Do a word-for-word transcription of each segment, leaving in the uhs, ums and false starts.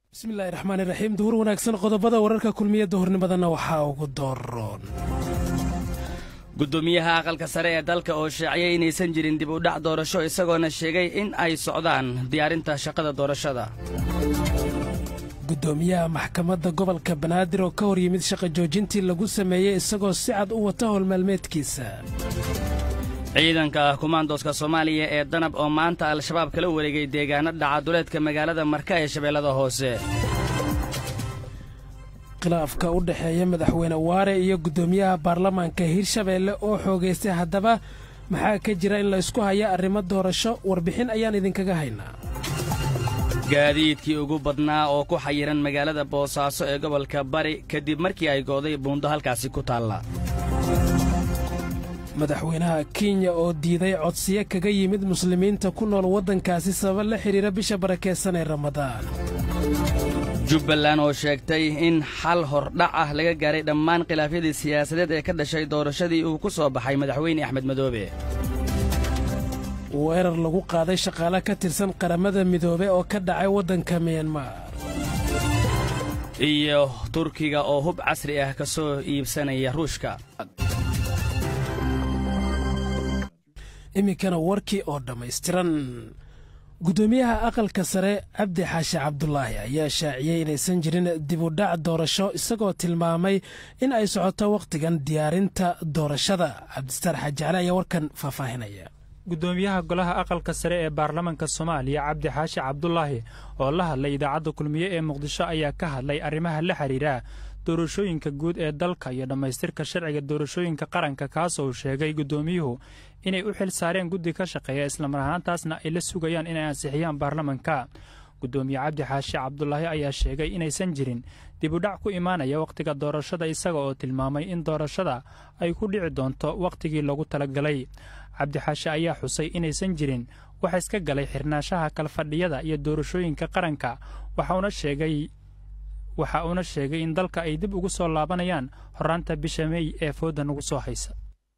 بسم الله الرحمن الرحيم دور wanaagsan qodobada wararka kulmiyada hornimadana waxa ugu dooron gudoomiyaha aqalka sare ee dalka oo shaaciyay inaysan jirin dib u dhac doorasho isagoona sheegay in ay socdaan diyaarinta shaqada doorashada gudoomiyaha maxkamadda gobolka Banaadir oo ka hor yimid shaqo joojintii lagu sameeyay isagoo si cad u wata howl maalmeedkiisa ciidanka kumaandooska Soomaaliya ee danab oo maanta al-shabaab kala wareegay deegaanada dhacaduleedka magaalada Marka ee Shabeellada Hoose khilaafka u dhaxeeya madaxweyne Waare iyo gudoomiyaha baarlamaanka Hirshabeelle oo xoogeystay haddaba maxaa ka jira in la isku hayo arrimo doorasho warbixin ayaan idinkaga haynaa gaadiidkii ugu badnaa oo ku xayiran magaalada Boosaaso ee gobolka Bari kadib markii ay gooday buundo halkaasi ku taala madaxweynaha Kenya oo diiday codsiyo kaga yimid muslimiinta ku nool waddankaasi sabab la xiriira bisha barakeysan ee Ramadaan Jubbaland oo sheegtay in xal hordhac ah laga gaaray dhammaan khilaafyadii siyaasadeed ee ka dhashay doorashadii uu ku soo baxay madaxweyne Axmed Madoobe weerar lagu qaaday shaqaale ka tirsan qaramada Midoobe oo ka dhacay waddanka Myanmar iyo Turkiga oo hub casri ah ka soo iibsanaya Ruushka imikana warkii oo dhammaystiran gudoomiyaha aqalka sare Cabdi Xaashi Cabdullaahi ayaa shaaciyay inaysan jirin dib u dhac doorasho isagoo tilmaamay in ay socoto waqtigan diyaarinta doorashada Cabdistar Xajaale ayaa warkan faahfaahinaya gudoomiyaha golaha aqalka sare ee baarlamaanka Soomaaliya Cabdi Xaashi Cabdullaahi oo la hadlay idaacadda kulmiye ee Muqdisho ayaa ka hadlay arrimaha la xiriira doorashooyinka guud ee dalka iyo dhamaystirka sharciga doorashooyinka qaranka kaas oo sheegay gudoomiyuhu inay u xil saareen guddi ka shaqeeya isla mar ahaantaasna ay la sugayaan inay ansixiyaan baarlamaanka gudoomiye Cabdi Xaashi Cabdullaahi ayaa sheegay inaysan jirin dib u dhac ku imaanaya waqtiga doorashada isaga oo tilmaamay in doorashada ay ku dhici doonto waqtigii lagu talagalay Cabdi Xaashi ayaa xusay inaysan jirin wax iska galay xirnaanshaha kala fadhiyada iyo doorashooyinka qaranka waxaana sheegay waxa uu sheegay in dalka ay dib ugu soo laabanayaan horraanta bisha May ee fooda ugu soo haysa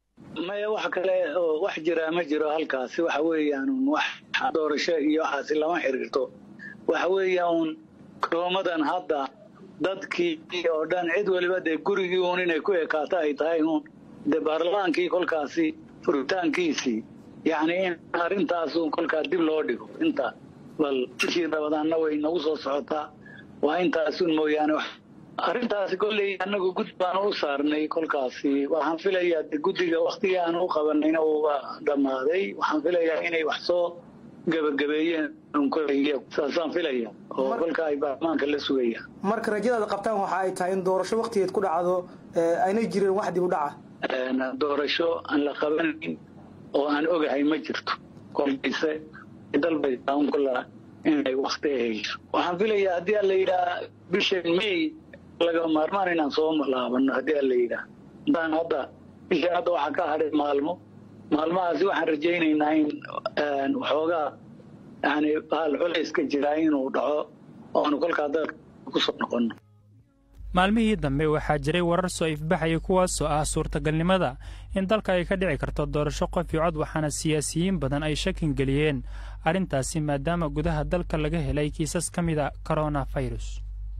maya wax kale oo wax jira ma jiro halkaasi waxa weeyaan wax doorasho iyo waxaas lama xiriirto waxa weeyaan koomadan hadda dadkii oo dhan cid waliba de gurigii uun inay ku ekaato ay tahay uun de baarlamaankii kolkaasi furitaankiisii yacni in arrintaas uun kolkaa dib loo dhigo inta bal bishii Ramadaanna way nagu soo socotaa waa intaas uun mooyaane arrintaasi kolley annagu gud baan u saarnay kolkaasi waxaan filayaa guddiga waqtigii aan u qabanayna uu dhammaaday waxaan filayaa inay wax soo gabagabeeyeen kolley saasaan filayaa oo kolka ay baarlamaanka la sugayaan marka rajadaada qabtaan waxa ay tahay in doorasho waqtigeed ku dhacdo aynay jirin wax dib u dhaca doorasho aan la qabanayn oo aan ogahay ma jirto kolkayse dalbaytaan kollaa inay waqti hayso waxaan filayaa haddii la yidhaa bisha May laga maarmaan inaan soo laabano haddii la yidhaa daan hadda bisha hadda waxa ka haray maalmo maalmahaasi waxaan rajaynaynaa in waxoogaa yani hal culays ka jira inuu dhaco oo kolkaa dalka ku soo noqono maalmihii dambe waxaa jiray warar soo ifbaxaya kuwaasoo ah suurtagalnimada in dalka ay ka dhici karto doorasho qof iyo cod waxaana siyaasiyiin badan ay shakin geliyeen arrintaasi maadaama gudaha dalka laga helay kiisas ka mid ah coronavirus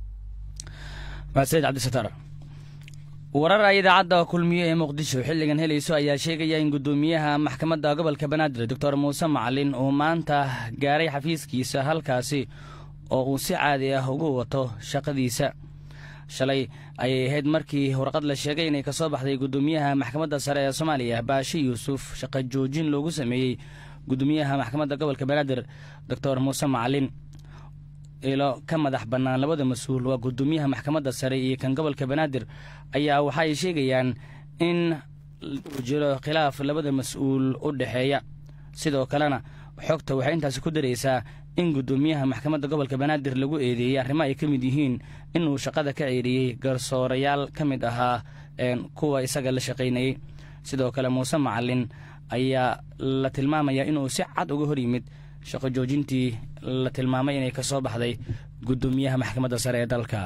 Maasid Cabdisataar warar ay idaacadda kulmiye ee Muqdisho xilligan helayso ayaa sheegaya in gudoomiyaha maxkamadda gobolka Banaadir Doctor Muuse Macalin uu maanta gaaray xafiiskiisa halkaasi oo uu si caadi ah ugu wato shaqadiisa shalay ayay ahayd markii warqad la sheegay inay ka soo baxday gudoomiyaha maxkamadda sare ee Soomaaliya Baashi Yuusuf shaqo joojin loogu sameeyay gudoomiyaha maxkamadda gobolka Banaadir Doctor Muuse Macalin ilo ka madax bannaan labada mas'uul waa gudoomiyaha maxkamadda sare iyo kan gobolka Banaadir ayaa waxa ay sheegayaan in uu jiro khilaaf labada mas'uul u dhaxeeya sidoo kalena xogta waxay intaas ku dareysaa in gudoomiyaha maxkamadda gobolka Banaadir lagu eedeeyay arrimo ay ka mid yihiin inuu shaqada ka ceeriyay garsoorayaal ka mid ahaa kuwa isaga la shaqeynayay sidoo kale Muuse Macalin ayaa la tilmaamaya inuu si cad uga hor yimid shaqo joojintii la tilmaamay inay ka soo baxday gudoomiyaha maxkamadda sare ee dalka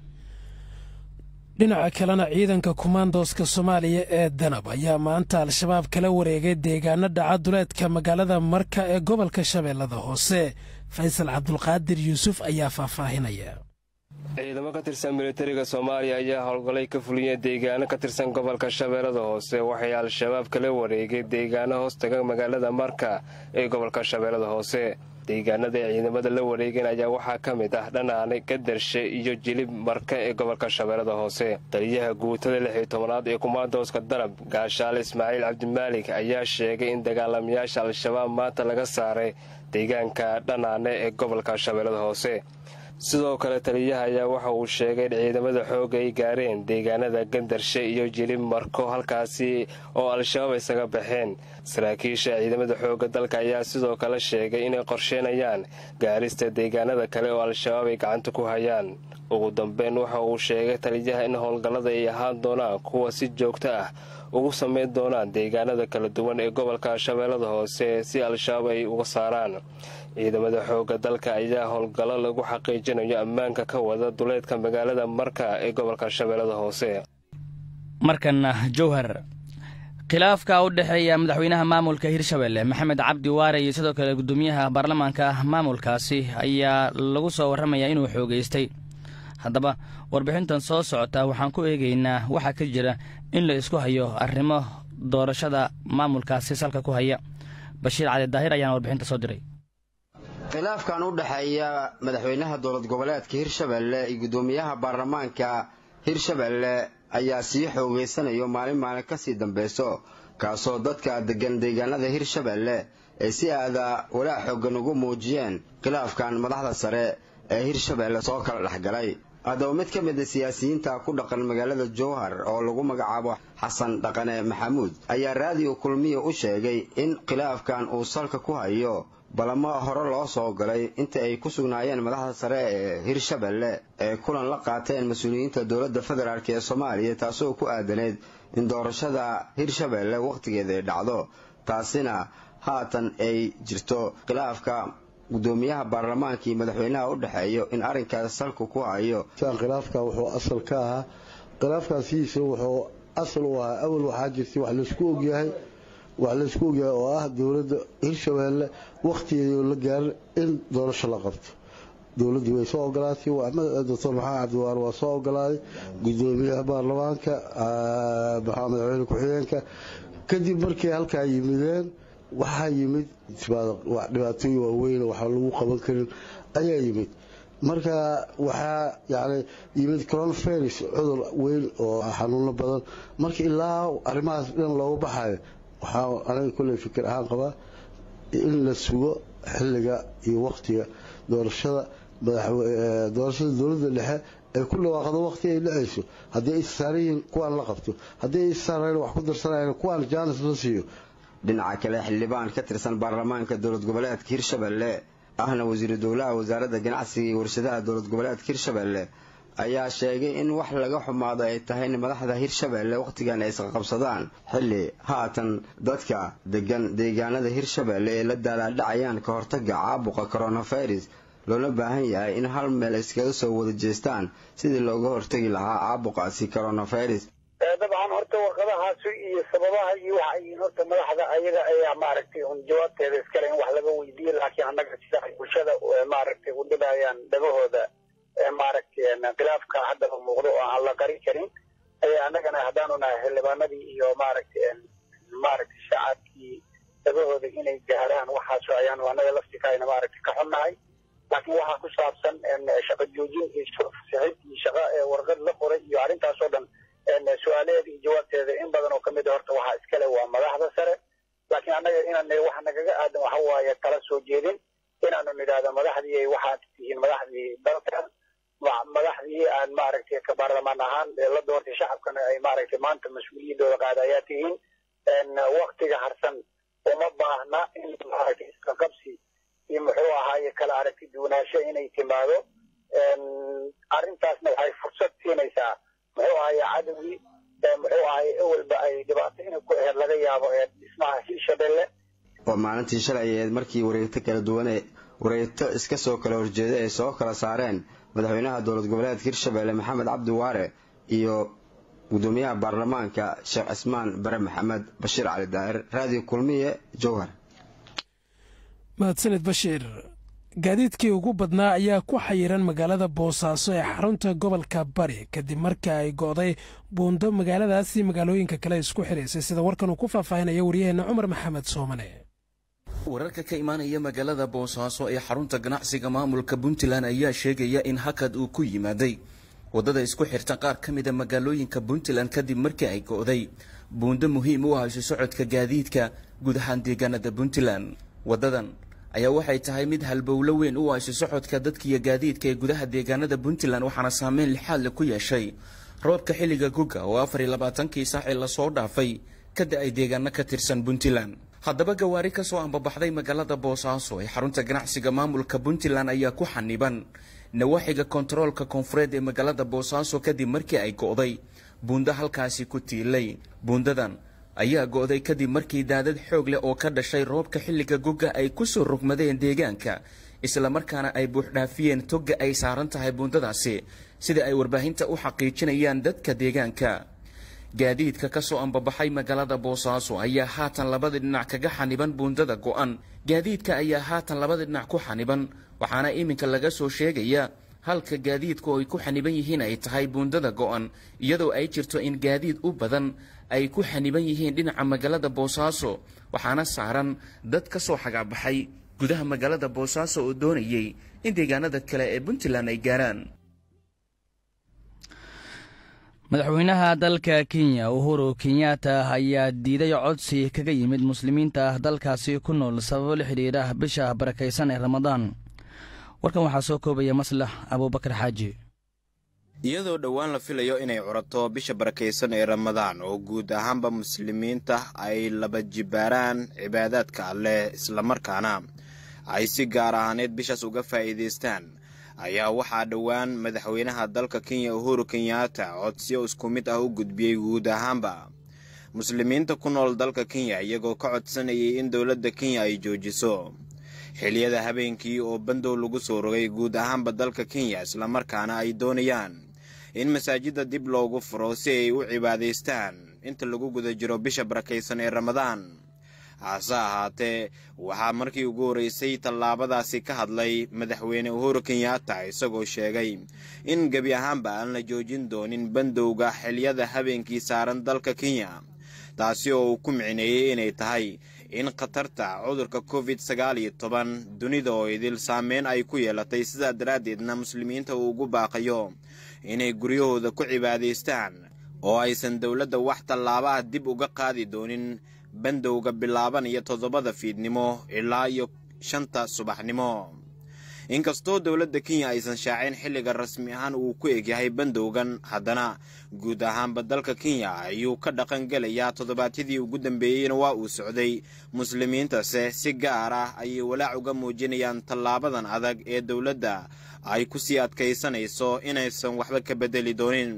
dhinaca kalena ciidanka kumaandooska Soomaaliya ee danab ayaa maanta al-shabaab kala wareegay deegaanada dhacaduleedka magaalada Marka ee gobolka Shabeellada Hoose faysal cabdulqaadir yuusuf ayaa faahfaahinaya. ciidamo ka tirsan militariga Soomaaliya ayaa howlgalay ka fuliyay deegaano ka tirsan gobolka Shabeellada Hoose waxay al-shabaab kala wareegay deegaano hoos taga magaalada Marka ee gobolka Shabeellada Hoose. deegaanada ciidamada la wareegeen ayaa waxaa ka mid ah Dhanaane, Gadarshe iyo Jilib Marka ee gobolka Shabeellada Hoose. taliyaha guutada lix iyo tobanaad ee kumaandooska Darab Gaashaale Ismaaciil Cabdimaalig ayaa sheegay in dagaalamayaasha al-shabaab maanta laga saaray deegaanka Dhanaane ee gobolka Shabeellada Hoose. sidoo kale taliyaha ayaa waxa uu sheegay in ciidamada xoogga ay gaareen deegaanada Gadarshe iyo Jilib Marko halkaasi oo al-shabaab isaga baxeen. saraakiisha ciidamada xoogga dalka ayaa sidoo kale sheegay inay qorsheynayaan gaarista deegaanada kale oo al-shabaab ay gacanta ku hayaan. ugu dambeyn waxa uu sheegay taliyaha in howlgallada ay ahaan doonaan kuwa si joogto ah ugu samayn doonaan deegaanada kala duwan ee gobolka Shabeellada Hoose si al-shabaab ay uga saaraan. ciidamada xoogga dalka ayaa howlgallo lagu xaqiijinayo ammaanka ka wada duleedka magaalada Marka ee gobolka Shabeellada Hoose. markana Jowhar khilaafka u dhaxeeya madaxweynaha maamulka Hirshabelle Maxamed Cabdi Waare iyo sidoo kale gudoomiyaha baarlamaanka maamulkaasi ayaa lagu soo waramayaa inuu xoogeystay. haddaba warbixintan soo socota waxaan ku eegaynaa waxa ka jira in la isku hayo arrimo doorashada maamulkaasi salka ku haya. Bashiir Cali Daahir ayaa warbixinta soo diray. khilaafkan u dhaxeeya madaxweynaha dowlad goboleedka Hirshabelle iyo gudoomiyaha baarlamaanka Hirshabelle ayaa sii xoogeysanayo maalin maalin ka sii dambayso kaasoo dadka degan deegaanada Hirshabelle ay si aada walaac xoogan ugu muujiyeen khilaafkan madaxda sare ee Hirshabelle soo kala dhaxgalay. haddaba mid ka mid ah siyaasiyiinta ku dhaqan magaalada Jowhar oo lagu magacaabo Xasan Dhaqane Maxamuud ayaa raadiyo kulmiye u sheegay in khilaafkan uu salka ku hayo balamo hore loo soo galay inta ay ku sugnaayeen madaxda sare ee Hirshabelle ee kulan la qaateen mas'uuliyiinta dowladda federaalka ee Soomaaliya taasoo ku aadaneed in doorashada Hirshabelle waqtigeeda ay dhacdo. taasina haatan ay jirto khilaafka gudoomiyaha baarlamaanka iyo madaxweynaha u dhaxeeyo in arrinkaas salku ku hayo. khilaafka wuxuu asal ka ahaa khilaafkaasiisa wuxuu asal u ahaa awal waxaa jirtay wax la isku ogyahay wax la isku ogyahay oo ah dowladda Hirshabelle waqtigeeda la gaarin in doorasho la qabto. dowladdu way soo ogolaatay doctor Maxamed Cabdi Waare waa soo ogolaaday gudoomiyaha baarlamaanka Maxamed Cabdi ku-xigeenka kadib markii halkaa yimideen waxaa yimid dhibaatooyin waaweyn oo waxa lagu qaban karin ayaa yimid. marka waxaa yani yimid coronavirus cudur weyn oo xanuuno badan marka ilaa arrimahaas dhan looga baxayo waxaa aniga kulley fikir ahaan qabaa in la sugo xilliga iyo waqtiga doorashada doorashada dowladda dhexe ee ku dhawaaqdo waqti ay dhacayso. haddii ay saarayeen kuwaan la qabto, haddii ay saarayeen wax ku darsanayeen kuwaan jaanis la siiyo. dhinaca kale xildhibaan ka tirsan baarlamaanka dowlad goboleedka Hirshabelle ahna wasiir dowlaha wasaaradda ganacsiga iyo warshadaha dowlad goboleedka Hirshabelle ayaa sheegay in wax laga xumaado ay tahay in madaxda Hirshabelle waqtigan ay isqa qabsadaan xilli haatan dadka degan deegaanada Hirshabelle ee la daaladhacayaan ka hortagga caabuqa coronavirus loona baahan yahay in hal meel iskaga soo wada jeestaan sidii looga hortagi lahaa caabuqaasi coronavirus. dabcan horta warqadahaasi iyo sababaha iyo waxa ay horta madaxda ayaga ayaa maaragtay un jawaabteeda iskale in wax laga weydiiyo laakiin annaga sida bulshada maaragtay u dhibayaan dhagahooda maaragtay khilaafka hadda muuqdo oo aan la qarin karin ayaa annagana haddaanu nahay xildhibaanadii iyo maaragtay maaragtay shacabkii dhagahooda inay gaaraan waxaasoo ayaanu annaga laftikayna maaragtay ka xunnahay. laakiin waxaa ku saabsan shaqo joojin iyo fasaxid iyo shaqo warqad la qoray iyo arrintaasoo dhan su-aalaheeda iyo jawaabteeda in badan oo kamid a horta waxaa iskale waa madaxda sare. laakiin annaga inaan wax nagaga aadan waxa waaye kala soo jeedin inaanu nidhaahdo madaxdii ay waxaad tihiin madaxdii dalka madaxdii aan maaragtay ka baarlamaan ahaan la doortay shacabkana ay maaragtay maanta mas-uuliyaddooda qaada ayaa tihiin. waqtiga harsan uma baahna in maaragtay iska qabsi iyo muxuu ahaaye kala aragti duwanaansho inay timaado. arrintaasna waxay fursad siinaysaa muxuu ahaaye cadowgii muxuu ahaaye awalba ay dhibaato inay ku aheyd laga yaabo ee dhismaha Hirshabelle. oo maalintii shalay ahayd markii wareegto kala duwan ee wareegto iska soo kala horjeeda ay soo kala saareen madaxweynaha dowlad goboleedka Hirshabelle Maxamed Cabdi Waare iyo gudoomiyaha baarlamaanka Sheekh Cismaan Bare Maxamed. Bashiir Cali Daahir, raadiyo kulmiye, Jowhar. mahadsanid Bashiir. gaadiidkii ugu badnaa ayaa ku xayiran magaalada boosaaso ee xarunta gobolka bari kadib markii ay go'day buundo magaaladaasi magaalooyinka kale isku xiraysay sida warkan uu ku faahfaahinaya wariyaheenna cumar maxamed soomane. wararka ka imaanaya magaalada boosaaso ee xarunta ganacsiga maamulka puntland ayaa sheegaya in hakad uu ku yimaaday wadada isku xirta qaar ka mid a magaalooyinka puntland kadib markii ay go'day buundo muhiim u ah isu socodka gaadiidka guud ahaan deegaanada puntland. wadadan ayaa waxay tahay mid halbowlo weyn u ah isu socodka dadka iyo gaadiidka ee gudaha deegaanada puntland waxaana saameyn lixaad leh ku yeeshay roobka xilliga guga oo afar iyo labaatankii saac ee lasoo dhaafay ka da'ay deegaano ka tirsan puntland. haddaba gawaari ka soo ambabaxday magaalada boosaaso ee xarunta ganacsiga maamulka puntland ayaa ku xaniban nawaaxiga kontaroolka koonfureed ee magaalada boosaaso kadib markii ay go'day buundo halkaasi ku tiilay. buundadan ayaa go'day kadib markii daadad xoog leh oo ka dhashay roobka xilliga guga ay ku soo rogmadeen deegaanka islamarkaana ay buuxdhaafiyeen toga ay saaran tahay buundadaasi sida ay warbaahinta u xaqiijinayaan dadka deegaanka. gaadiidka ka soo ambabaxay magaalada boosaaso ayaa haatan labada dhinac kaga xaniban buundada go'an. gaadiidka ayaa haatan labada dhinac ku xaniban waxaana iminka laga soo sheegaya halka gaadiidku ay ku xaniban yihiin ay tahay buundada go'an iyadoo ay jirto in gaadiid u badan ay ku xaniban yihiin dhinaca magaalada boosaaso waxaana saaran dad ka soo xagaabaxay gudaha magaalada boosaaso oo doonayay in deegaanada kale ee puntland ay gaaraan. madaxweynaha dalka kenya uhuru kenyatta ayaa diiday codsi kaga yimid muslimiinta dalkaasi ku nool sababo la xidhiidha bisha barakaysan ee ramadaan. warkan waxaa soo koobaya maslax abuubakar xaaji. iyadoo dhowaan la filayo inay curato bisha barakaysan ee ramadaan oo guud ahaanba muslimiinta ay laba jibaaraan cibaadaadka alleh islamarkaana ay si gaar ahaaneed bishaas uga faa'iidaystaan ayaa waxaa dhowaan madaxweynaha dalka kenya uhuru kenyatta codsiyo isku mid ah u gudbiyey guud ahaanba muslimiinta ku nool dalka kenya iyagoo ka codsanayay in dowladda kenya ay joojiso xilliyada habeenkii oo bandow lagu soo rogay guud ahaanba dalka kenya islamarkaana ay doonayaan in masaajidda dib loogu furo si ay u cibaadaystaan inta lagu guda jiro bisha barakaysan ee ramadaan. hase ahaatee waxaa markii ugu horraysay tallaabadaasi ka hadlay madaxweyne uhuru kenyatta isagoo sheegay in gebi ahaanba aan la joojin doonin bandowga xilliyada habeenkii saaran dalka kenya taasi oo uu ku micneeyey inay tahay in khatarta cudurka covid sagaal iyo toban dunida oo idil saameyn ay ku yeelatay sidaa daraaddeedna muslimiinta uu ugu baaqayo inay guryahooda ku cibaadaystaan oo aysan dowladda wax tallaabaha dib uga qaadi doonin bandowga bilaabanaya toddobada fiidnimo ilaa iyo shanta subaxnimo. inkastoo dowladda kenya aysan shaacin xilliga rasmi ahaan uu ku egyahay bandowgan haddana guud ahaanba dalka kenya ayuu ka dhaqan gelayaa toddobaadyadii ugu dambeeyeyna waa uu socday muslimiintase si gaar ah ayay walaac uga muujinayaan tallaabadan adag ee dowladda ay ku sii adkaysanayso inaysan waxba ka beddeli doonin.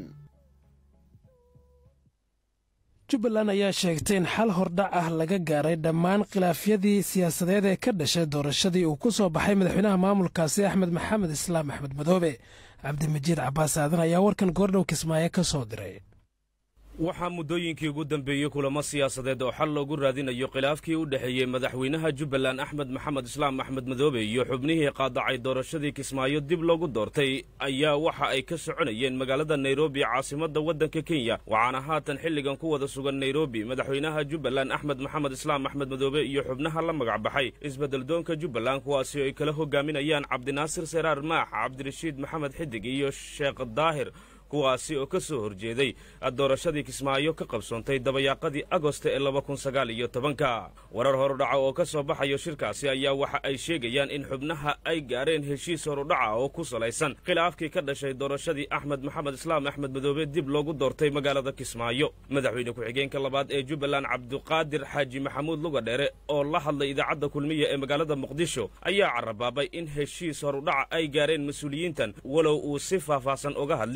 jubbaland ayaa sheegtay in xal hordhac ah laga gaaray dhammaan khilaafyadii siyaasadeed ee ka dhashay doorashadii uu ku soo baxay madaxweynaha maamulkaasi axmed maxamed islaam axmed madoobe. cabdimajiid cabbaas aadan ayaa warkan goordhow kismaayo ka soo diray. waxaa muddooyinkii ugu dambeeyey kulamo siyaasadeed oo xal loogu raadinayo khilaafkii u dhexeeyey madaxweynaha jubbaland axmed maxamed islaam axmed madoobe iyo xubnihii qaadacay doorashadii kismaayo dib loogu doortay ayaa waxa ay ka soconayeen magaalada nairobi caasimadda waddanka kenya waxaana haatan xilligan ku wada sugan nairobi madaxweynaha jubbaland axmed maxamed islaam axmed madoobe iyo xubnaha la magacbaxay isbeddeldoonka jubbaland kuwaasi ay kala hogaaminayaan cabdinaasir seraar maax cabdirashiid maxamed xidig iyo sheekh daahir kuwaasi oo ka soo horjeeday doorashadii kismaayo ka qabsoontay dabayaaqadii agosto ee laba kun sagaal iyo tobanka. warar horudhaca oo ka soo baxayo shirkaasi ayaa waxa ay sheegayaan in xubnaha ay gaareen heshiis horudhaca oo ku salaysan khilaafkii ka dhashay doorashadii axmed maxamed islaam axmed madoobe dib loogu doortay magaalada kismaayo. madaxweyne ku-xigeenka labaad ee jubbaland cabdiqaadir xaaji maxamuud lugadheere oo la hadlay idaacadda kulmiya ee magaalada muqdisho ayaa carabaabay in heshiis horudhaca ay gaareen mas-uuliyiintan walow uu si faahfaahsan uga hadlin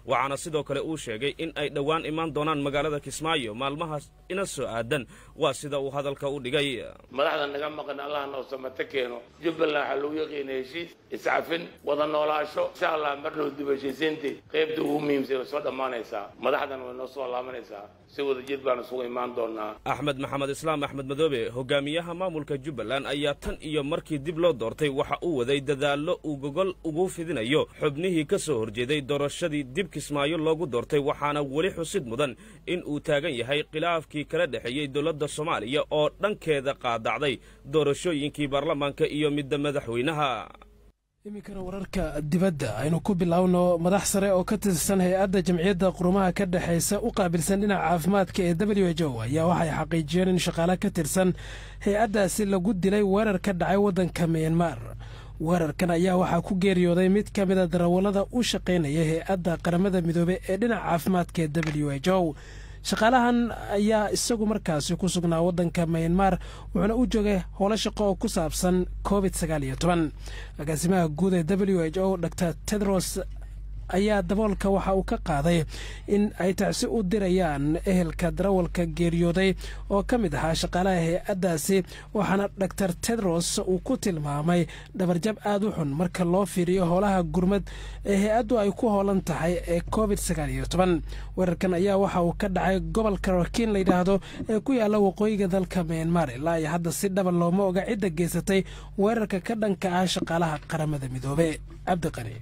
waxaana sidoo kale uu sheegay in ay dhowaan imaan doonaan magaalada kismaayo maalmahaas ina soo aadan waa sida uu hadalka u dhigay. madaxda naga maqan allah noo samata keeno jubbaland waxaa lagu yaqiina heshiis iscafin wada noolaasho insha allah marnuu dib heshiisiintii qaybta ugu muhiimsan way soo dhammaanaysaa madaxdan way noo soo laabanaysaa si wada jid baan isugu imaan doonaa. axmed maxamed islaam axmed madoobe hogaamiyaha maamulka jubbaland ayaa tan iyo markii dib loo doortay waxa uu waday dadaallo uu gogol ugu fidinayo xubnihii ka soo horjeeday doorashadii dib kismaayo loogu doortay waxaana weli xusid mudan in uu taagan yahay khilaafkii kala dhexeeyey dowladda soomaaliya oo dhankeeda qaadacday doorashooyinkii baarlamaanka iyo midda madaxweynaha. iminkana wararka dibadda aynu ku bilaawno madax sare oo ka tirsan hay-adda jamciyadda qurumaha ka dhexaysa u qaabilsan dhinaca caafimaadka ee w h o ayaa waxay xaqiijiyeen in shaqaale ka tirsan hay-addaasi lagu dilay weerar ka dhacay waddanka myanmar. weerarkan ayaa waxaa ku geeriyooday mid ka mida darawallada u shaqaynaya hay-adda qaramada midoobey ee dhinaca caafimaadka ee w h o. shaqaalahan ayaa isagu markaasi ku sugnaa waddanka myanmar wuxuuna u joogay howlo shaqo oo ku saabsan covid sagaal iyo toban. agaasimaha guud ee w h o dor tedros ayaa daboolka waxa uu ka qaaday in ay tacsi u dirayaan ehelka darawalka geeriyooday oo ka mid ahaa shaqaalaha hay-addaasi waxaana dor tedros uu ku tilmaamay dhabarjab aad u xun marka loo fiiriyo howlaha gurmad ee hay-addu ay ku hoolan tahay ee covid sagaal iyo toban. weerarkan ayaa waxa uu ka dhacay gobolka rakiin la yidhaahdo ee ku yaalla waqooyiga dalka myanmar ilaa iyo hadda si dhaba looma oga cidda geysatay weerarka ka dhanka ah shaqaalaha qaramada midoobe. cabdiqani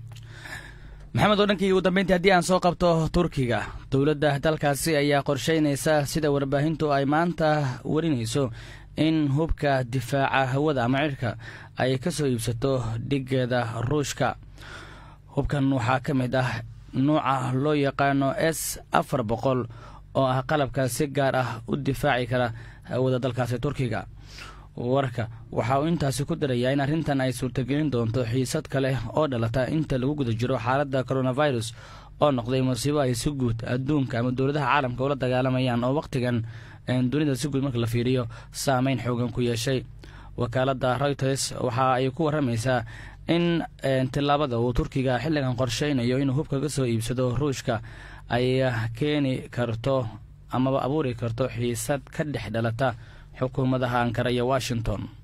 maxamed oo dhankii ugu dambeyntii haddii aan soo qabto turkiga dowladda dalkaasi ayaa qorshaynaysa sida warbaahintu ay maanta warinayso in hubka difaaca hawada ama cirka ay ka soo iibsato dhigeeda ruushka. hubkan waxaa ka mid ah nuuca loo yaqaano s afar boqol oo ah qalabka si gaar ah u difaaci kara hawada dalkaasi turkiga. warka waxa uu intaasi ku darayaa in arrintan ay suurtagelin doonto xiisad kale oo dhalata inta lagu guda jiro xaaladda coronavirus oo noqday masiibo ay si guud adduunka ama dowladaha caalamka ula dagaalamayaan oo wakhtigan dunida si guud marka la fiiriyo saameyn xoogan ku yeeshay. wakaaladda reuters waxa ay ku warramaysaa in tillaabada uu turkiga xilligan qorshaynayo inuu hubka ka soo iibsado ruushka ay keeni karto amaba abuuri karto xiisad ka dhex dhalata xukuumadaha Ankara iyo Washington.